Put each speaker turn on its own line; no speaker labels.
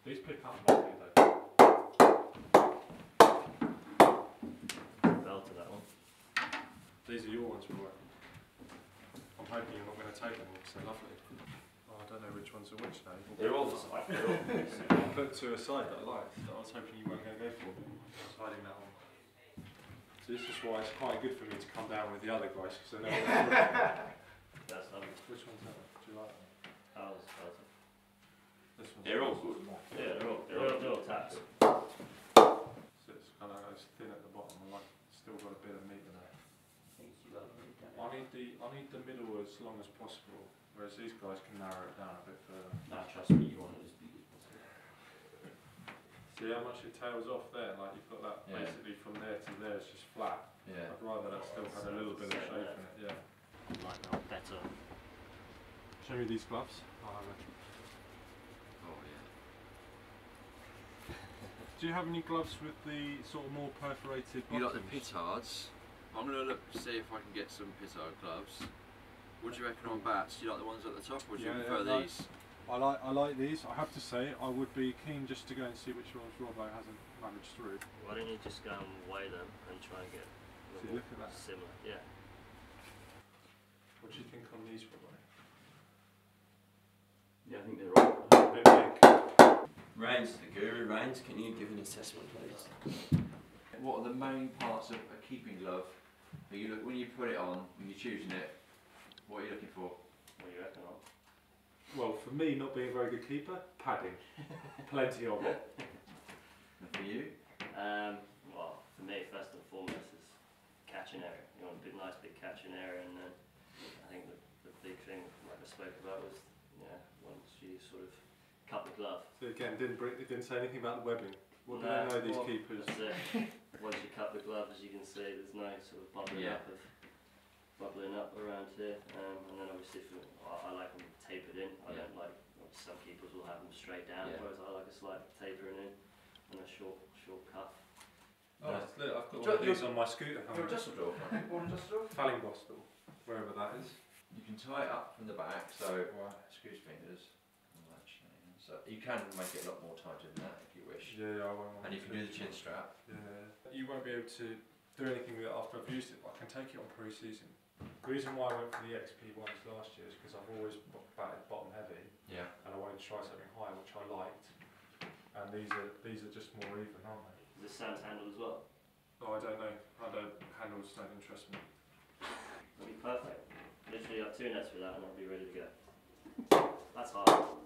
These pick up nicely though.
Bell to that one.
These are your ones, Roy. I'm hoping you're not going to take them because they're lovely. Oh, I don't know which ones are which now.
They're all the same. They're all the same.
I put two aside that I like, that I was hoping you weren't going to go for. I was hiding that one. So this is why it's quite good for me to come down with the other guys because I know what
That's lovely.
Which one's that? Do you like that?
How's
This one's
They're all good. Yeah, they're all tapped.
So it's kind of goes thin at the bottom. I like, still got a bit of meat in there. I need the middle as long as possible, whereas these guys can narrow it down a bit further.
No, trust me, you want it as big as possible.
See how much it tails off there? Like you've got that basically from there to there, it's just flat.
Yeah.
I'd rather that still had a little bit of shape in it, yeah.
Like that better.
Show me these gloves. Oh
yeah.
Do you have any gloves with the sort of more perforated
You like the
buttons?
petards? I'm going to look see if I can get some petard gloves. What do you reckon on bats? Do you like the ones at the top or do you prefer these?
I like these. I have to say, I would be keen just to go and see which ones Robbo hasn't managed through.
Why don't you just go and weigh them and try and get
See, look at that.
similar? Yeah.
What do you think on these, Robbo?
Yeah, I think they're all.
A bit big.
Rains, the guru. Rains, can you give an assessment, please?
What are the main parts of a keeping glove? Are you when you put it on, when you're choosing it, what are you looking for?
What do you reckon on?
Well, for me, not being a very good keeper, padding. Plenty of it.
And for you?
Well, for me, first and foremost is catching area. You want a big, nice big catching area, and then I think the big thing, like I spoke about, was once you sort of cut the glove.
So again, it didn't say anything about the webbing. What do
No,
they know, these
well,
keepers?
That's it. Once you cut the glove, as you can see, there's no sort of bubbling up around here, and then obviously I like them tapered in. I don't like, some keepers will have them straight down, whereas I like a slight tapering in and a short cuff.
Oh, look, I've got one of these on my scooter.
You're Dusseldorf, I think. One Dusseldorf?
Fallingbostel, wherever that is.
You can tie it up from the back, so screws fingers. So you can make it a lot more tighter than that if you wish.
Yeah, I won't.
And you can do the chin strap.
Yeah. You won't be able to do anything with it after I've used it, but I can take it on pre-season. The reason why I went for the XP ones last year is because I've always batted bottom heavy.
Yeah.
And I wanted to try something higher, which I liked. And these are just more even, aren't they?
Is this Sam's handle as well?
Oh, I don't know. Handles don't interest me.
That'll be perfect. Literally, got 2 nets for that, and I'll be ready to go. That's hard.